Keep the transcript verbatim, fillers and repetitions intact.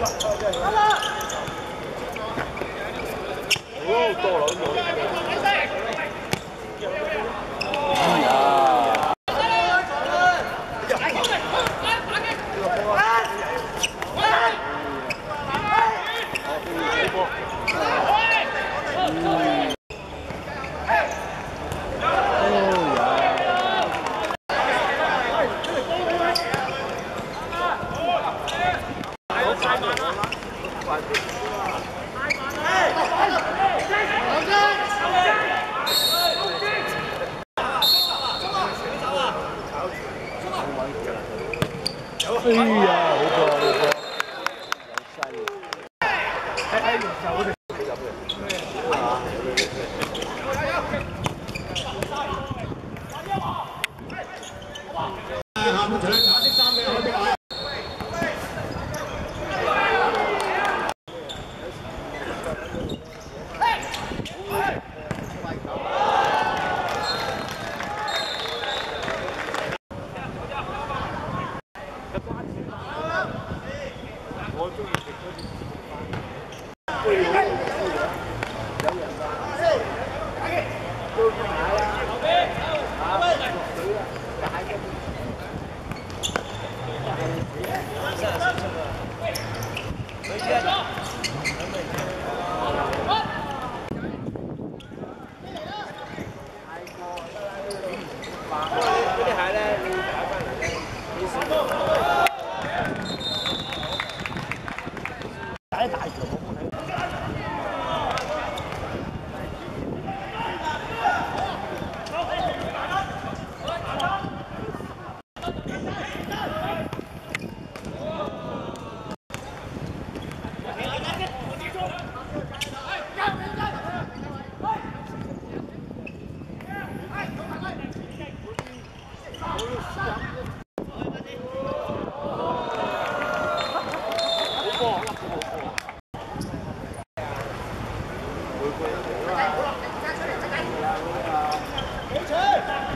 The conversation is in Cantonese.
哦，到了，到了。哎呀！哎呀，好棒，好棒！有晒了。哎哎，有的。啊，对对对。我中意食嗰啲貝佬，有人話都買啦，啊，落水啦，解嗰啲。嗰啲蟹咧，你打翻嚟咧，你試過？ 大大條我冇睇。好